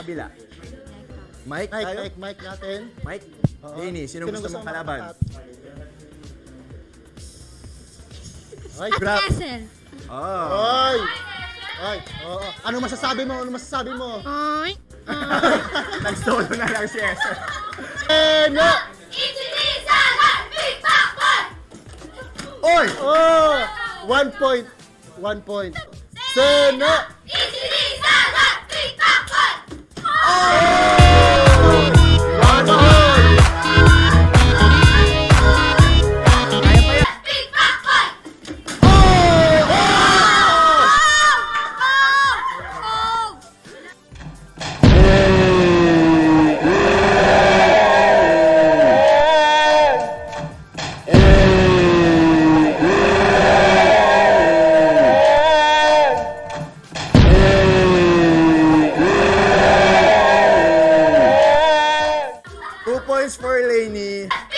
kabila. Mike, tayo? Mike natin. Mike? Lainey, sino gusto mong kalaban? Ay, grab. Oh. Ay, oo. Ano masasabi mo? Nag-solo na lang si Esther. No! Oy! Oh! 1 point. 1 point. Seno! Points for Lainey.